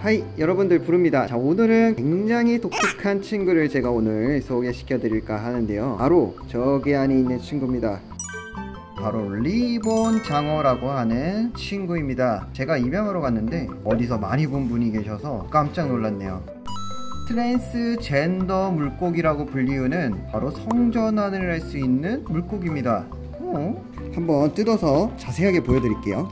하이 여러분들 부릅니다. 자, 오늘은 굉장히 독특한 친구를 제가 오늘 소개시켜 드릴까 하는데요, 바로 저기 안에 있는 친구입니다. 바로 리본 장어라고 하는 친구입니다. 제가 입양하러 갔는데 어디서 많이 본 분이 계셔서 깜짝 놀랐네요. 트랜스젠더 물고기라고 불리우는 바로 성전환을 할 수 있는 물고기입니다. 한번 뜯어서 자세하게 보여드릴게요.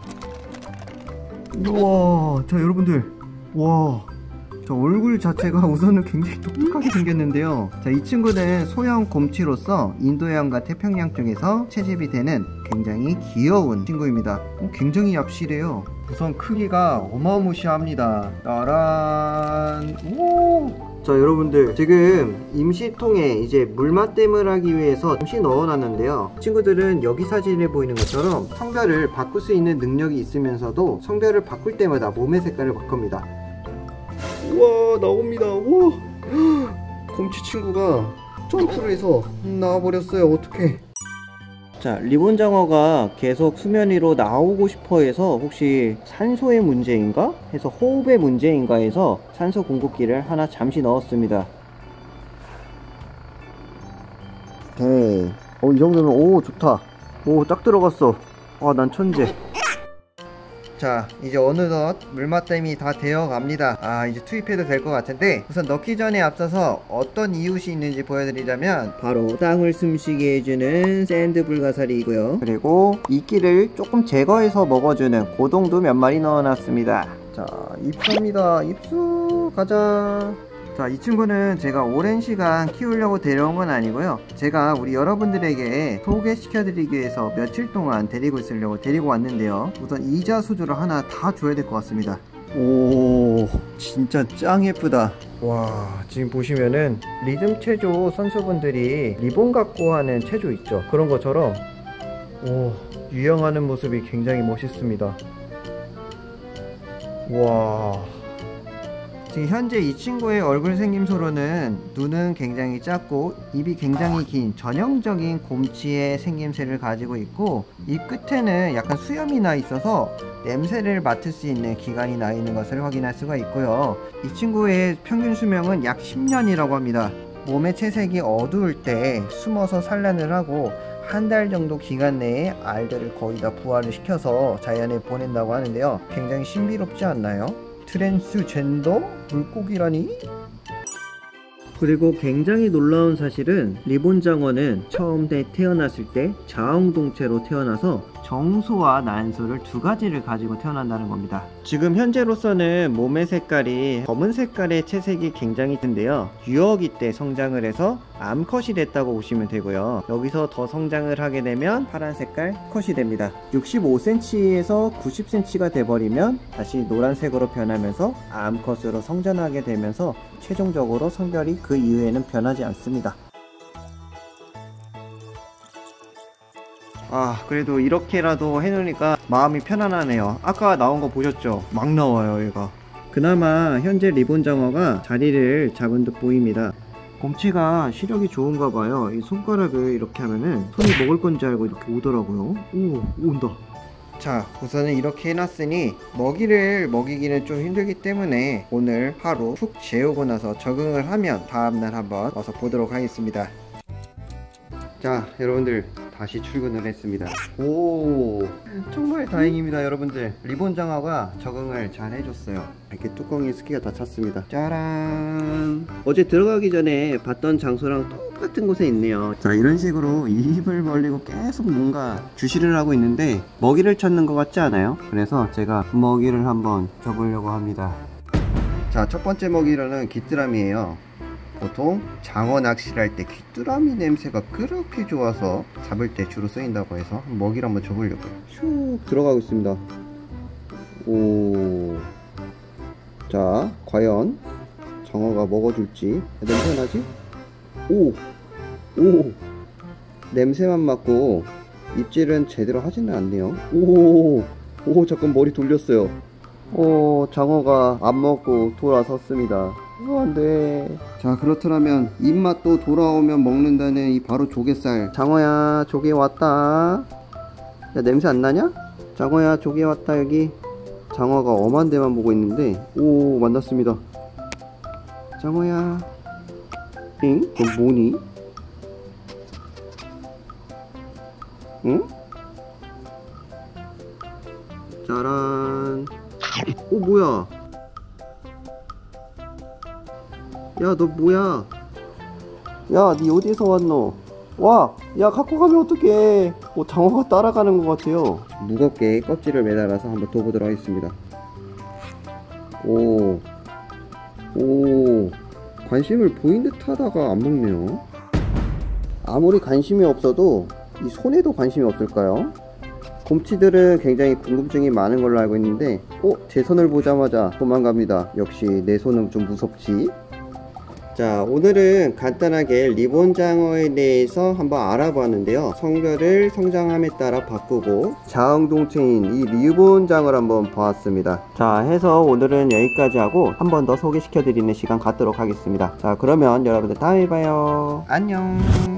우와, 자 여러분들, 와, 저 얼굴 자체가 우선은 굉장히 독특하게 생겼는데요. 자, 이 친구는 소형 곰치로서 인도양과 태평양 쪽에서 채집이 되는 굉장히 귀여운 친구입니다. 굉장히 얍실해요. 우선 크기가 어마무시합니다. 따란. 오! 자 여러분들, 지금 임시통에 이제 물맛댐을 하기 위해서 잠시 넣어놨는데요, 친구들은 여기 사진에 보이는 것처럼 성별을 바꿀 수 있는 능력이 있으면서도 성별을 바꿀 때마다 몸의 색깔을 바꿉니다. 우와, 나옵니다. 우와, 곰치 친구가 점프를 해서 나와버렸어요. 어떡해. 자, 리본장어가 계속 수면 위로 나오고 싶어 해서 혹시 산소의 문제인가 해서 호흡의 문제인가 해서 산소 공급기를 하나 잠시 넣었습니다. 오케이. 이 정도면 오 좋다. 오, 딱 들어갔어. 난 천재. 자, 이제 어느덧 물맛댐이 다 되어 갑니다. 이제 투입해도 될 것 같은데, 우선 넣기 전에 앞서서 어떤 이웃이 있는지 보여드리자면 바로 땅을 숨쉬게 해주는 샌드 불가사리이고요, 그리고 이끼를 조금 제거해서 먹어주는 고동도 몇 마리 넣어놨습니다. 자, 입수입니다. 입수 가자. 자, 이 친구는 제가 오랜 시간 키우려고 데려온 건 아니고요, 제가 우리 여러분들에게 소개시켜 드리기 위해서 며칠 동안 데리고 있으려고 데리고 왔는데요, 우선 이자 수조를 하나 다 줘야 될 것 같습니다. 오, 진짜 짱 예쁘다. 와, 지금 보시면은 리듬 체조 선수분들이 리본 갖고 하는 체조 있죠, 그런 것처럼 유영하는 모습이 굉장히 멋있습니다. 와, 지금 현재 이 친구의 얼굴 생김새로는 눈은 굉장히 작고 입이 굉장히 긴 전형적인 곰치의 생김새를 가지고 있고, 입 끝에는 약간 수염이 나 있어서 냄새를 맡을 수 있는 기관이 나 있는 것을 확인할 수가 있고요. 이 친구의 평균 수명은 약 10년이라고 합니다. 몸의 채색이 어두울 때 숨어서 산란을 하고 한 달 정도 기간 내에 알들을 거의 다 부화를 시켜서 자연에 보낸다고 하는데요, 굉장히 신비롭지 않나요? 트랜스젠더 물고기라니? 그리고 굉장히 놀라운 사실은 리본장어는 처음 태어났을 때 자웅동체로 태어나서 정수와 난수를 두 가지를 가지고 태어난다는 겁니다. 지금 현재로서는 몸의 색깔이 검은 색깔의 채색이 굉장히 든데요, 유어기 때 성장을 해서 암컷이 됐다고 보시면 되고요, 여기서 더 성장을 하게 되면 파란 색깔 컷이 됩니다. 65cm에서 90cm가 돼버리면 다시 노란색으로 변하면서 암컷으로 성장하게 되면서 최종적으로 성별이 그 이후에는 변하지 않습니다. 그래도 이렇게라도 해놓으니까 마음이 편안하네요. 아까 나온 거 보셨죠? 막 나와요, 얘가. 그나마 현재 리본장어가 자리를 잡은 듯 보입니다. 곰치가 시력이 좋은가 봐요. 이 손가락을 이렇게 하면은 손이 먹을 건지 알고 이렇게 오더라고요. 오, 온다. 자, 우선은 이렇게 해놨으니 먹이를 먹이기는 좀 힘들기 때문에 오늘 하루 푹 재우고 나서 적응을 하면 다음날 한번 와서 보도록 하겠습니다. 자, 여러분들 다시 출근을 했습니다. 오, 정말 다행입니다. 여러분들, 리본장어가 적응을 잘 해줬어요. 이렇게 뚜껑에 스키가 다 찼습니다. 짜란. 어제 들어가기 전에 봤던 장소랑 똑같은 곳에 있네요. 자, 이런 식으로 입을 벌리고 계속 뭔가 주시를 하고 있는데 먹이를 찾는 것 같지 않아요? 그래서 제가 먹이를 한번 줘보려고 합니다. 자, 첫 번째 먹이로는 귀뚜라미예요. 보통 장어 낚시를 할 때 귀뚜라미 냄새가 그렇게 좋아서 잡을 때 주로 쓰인다고 해서 먹이를 한번 줘보려고요. 슉 들어가고 있습니다. 오, 자, 과연 장어가 먹어줄지. 냄새 나지? 오, 냄새만 맡고 입질은 제대로 하지는 않네요. 오, 잠깐 머리 돌렸어요. 장어가 안 먹고 돌아섰습니다. 안돼. 자, 그렇더라면 입맛도 돌아오면 먹는다는 이 바로 조개살. 장어야, 조개 왔다. 야, 냄새 안 나냐? 장어야, 조개 왔다. 여기 장어가 엄한 데만 보고 있는데, 오, 만났습니다. 장어야. 응? 넌 뭐니? 응? 짜란. 오, 뭐야? 야, 너 뭐야? 야, 니 어디서 왔노? 와! 야, 갖고 가면 어떡해. 장어가 따라가는 것 같아요. 무겁게 껍질을 매달아서 한번 둬보도록 하겠습니다. 오, 관심을 보인 듯 하다가 안 먹네요. 아무리 관심이 없어도 이 손에도 관심이 없을까요? 곰치들은 굉장히 궁금증이 많은 걸로 알고 있는데, 제 손을 보자마자 도망갑니다. 역시 내 손은 좀 무섭지. 자, 오늘은 간단하게 리본장어에 대해서 한번 알아봤는데요. 성별을 성장함에 따라 바꾸고 자웅동체인 이 리본장어를 한번 보았습니다. 자, 해서 오늘은 여기까지 하고 한 번 더 소개시켜 드리는 시간 갖도록 하겠습니다. 자, 그러면 여러분들 다음에 봐요. 안녕.